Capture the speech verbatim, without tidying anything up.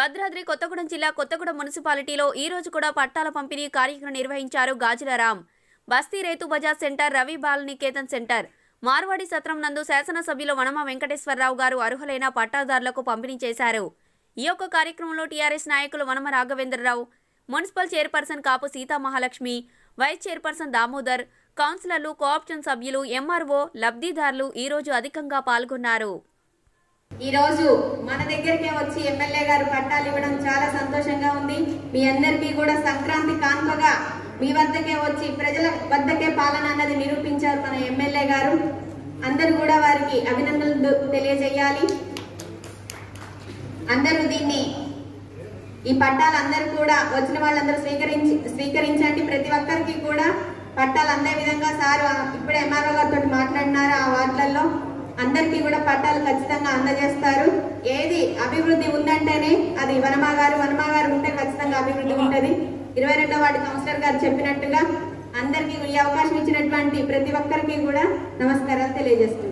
భద్రాద్రి కొత్తగూడెం జిల్లా కొత్తగూడెం మున్సిపాలిటీలో ఈ రోజు కూడా పట్టాల పంపిణీ కార్యక్రమం నిర్వహించారు గాజుల రామ్. బస్తీ రైతు బజార్ సెంటర్, రవి బాల్ నికేతన్ సెంటర్, మార్వాడి సత్రం నందు శాసనసభ్యులు వనమ వెంకటేశ్వరరావు గారు అర్హులైన పట్టాదారులకు పంపిణీ చేశారు. ఈ యొక్క కార్యక్రమంలో టీఆర్ఎస్ నాయకులు వనమ రాఘవేంద్రరావు, మున్సిపల్ చైర్పర్సన్ కాపు సీతా మహాలక్ష్మి, వైస్ చైర్పర్సన్ దామోదర్, కౌన్సిలర్లు, కోఆప్షన్ సభ్యులు, ఎంఆర్ఓ, లబ్ధిదారులు ఈ రోజు అధికంగా పాల్గొన్నారు. ఈ రోజు మన దగ్గరికే వచ్చి ఎమ్మెల్యే గారు పట్టాలు ఇవ్వడం చాలా సంతోషంగా ఉంది. మీ అందరికీ కూడా సంక్రాంతి కాన్పగా మీ వద్దకే వచ్చి ప్రజల వద్దకే పాలన అన్నది నిరూపించారు మన ఎమ్మెల్యే గారు. అందరూ కూడా వారికి అభినందనలు తెలియజేయాలి. అందరూ దీన్ని ఈ పట్టాలు అందరూ కూడా వచ్చిన వాళ్ళందరూ స్వీకరించి స్వీకరించండి. ప్రతి ఒక్కరికి కూడా పట్టాలు అందే విధంగా సార్ ఇప్పుడే ఎంఆర్ఓ గారితో మాట్లాడినారు. ఆ వార్డులలో అందరికీ కూడా పట్టాలు ఖచ్చితంగా అందజేస్తారు. ఏది అభివృద్ధి ఉందంటేనే అది వనమా గారు వనమా గారు ఉంటే ఖచ్చితంగా అభివృద్ధి ఉంటుంది. ఇరవై రెండో వార్డు కౌన్సిలర్ గారు చెప్పినట్టుగా అందరికీ ఈ అవకాశం ఇచ్చినటువంటి ప్రతి ఒక్కరికి కూడా నమస్కారాలు తెలియజేస్తున్నారు.